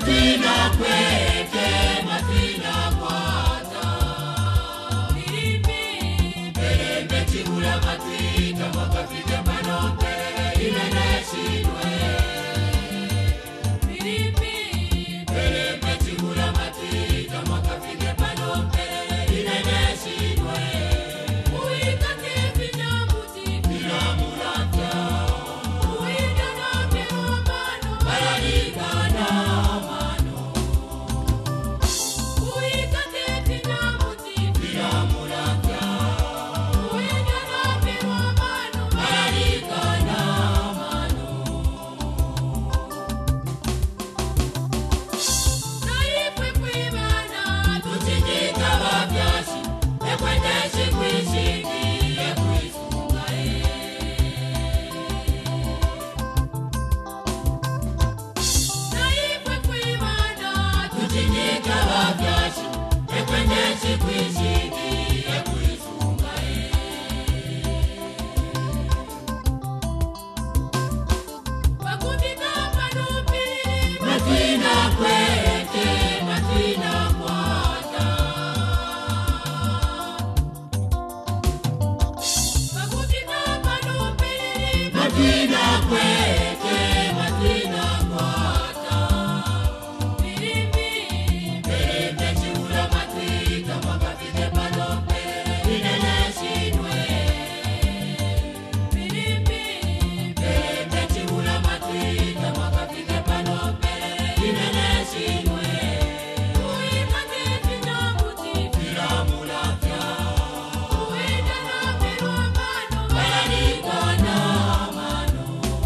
Matwina kweke, matwina kwata. Perembe chibula matwita, makafike panope, inene shidwe. Perembe chibula matwita, makafike panope, inene shidwe. Uikate vinamuti, vinamulata. Uidana peromano, paraligana mano. Uikate vinamuti, vinamulata. Uidana peromano, paraligana mano. Naifwe kwibana, tuchijika wapyashi, ekwendeshi kwishiki, ekwisunga Naifwe kwibana, tuchijika wapyashi, ekwendeshi kwishiki, ekwisunga Wakufika panupili, matwina kweke, matwina kwata. Wakufika panupili, matwina kweke, matwina kwata. Perembe chibula matwita, makafike panope, inene shidwe. Perembe chibula matwita, makafike panope, inene shidwe. Uikate vinamuti, vinamulata. Uidana peromano, paraligana mano.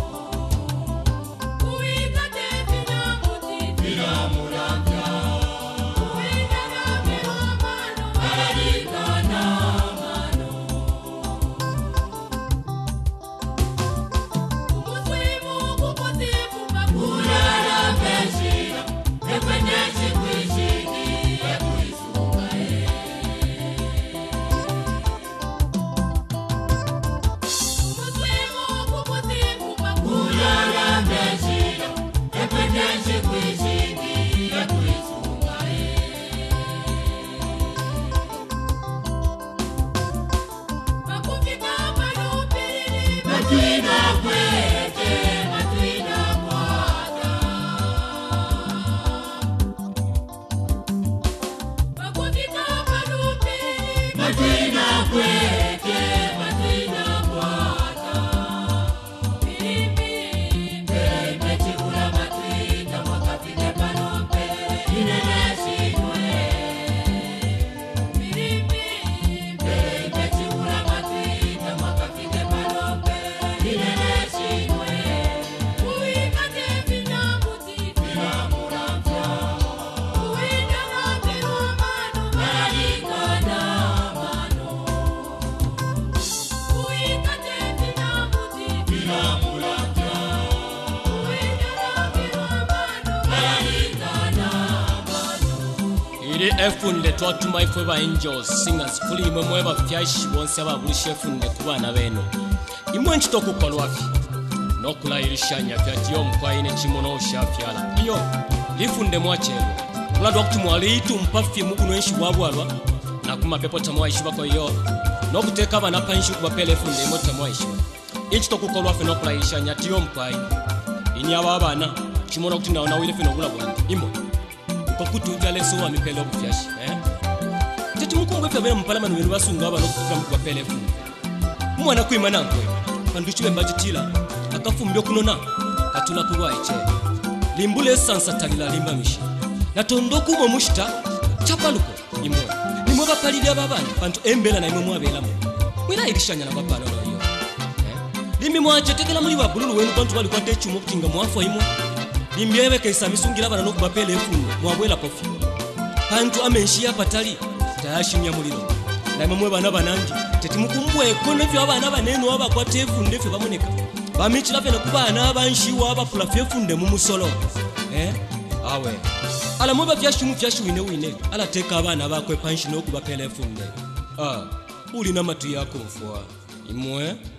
Uikate vinamuti, vinamulata. Uidana peromano, paraligana mano. Umuslimu kupotifu makulala peshira, ekwendeshi kwishiki, ekwisunga Umuslimu kupotifu makulala peshira, ekwendeshi kwishiki, ekwisunga Wakufika panupili, matwina kweke, matwina kwata. Wakufika panupili, matwina kweke, matwina kwata. Perembe chibula matwita, makafike panope, inene shidwe. Perembe chibula matwita, makafike panope, inene shidwe. Uikate vinamuti, vinamulata. Uidana peromano, paraligana mano. Uikate vinamuti, vinamulata. Uidana peromano, paraligana mano. Iri efunde twatuma ifwe ba angels singers kuli imwe mwe bafyashi bonse ababulisha efunde ku bana beno imwe nkitoko kolwafi nokulayirishanya fyatiyo mukwaine kimono shafyala iyo lifunde mwachero kulando okutumwali itumpafye mukunwenshi bwabwalwa nakuma pepo tamwaishiba ko iyo nokuteka abana panshi kubapela efunde imwe tamwaishiba nkitoko kolwafi nokulayirishanya tiyo mukwaine inyaba abana kimono kutindawo nawile fino bulabula imwe kokutuja leso wa mipele obufyashi tete mukungwe fyabera mupalamano benu basunga abana okufika mukubapela efunde mwana kwima nankwe kanduchiwe mbajitila akafumbyo kunona katula kulwa eche limbule esansa talila limbamishi natondoku mu mushita chapaluko imwe nimwe bapalira ababana bantu embela na imwe mwabelamu mwira irishanya na bapala loyo limbi mwajetekela muri babululu wenu bantu bali kwate chumo kutinga mwafu imwe limbi ebeke isamisungira abana nokubapela efunde mwabwela kofi bantu amenshi yapatali tayashimya muliro na imwe bana banangi tete mukumbwe kono byo abana baneno abakwate efunde fe bamoneka bamichila fena kubana abanshiwa abapula fefunde mu musolo awe ala moba byashimu byashiwine wine ala teka abana bakwe panshi no kubapela efunde uli na matu yako mfwa imwe